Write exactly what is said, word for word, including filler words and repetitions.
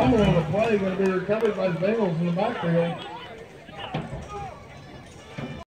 fumble on the play, going to be recovered by the Bengals in the backfield.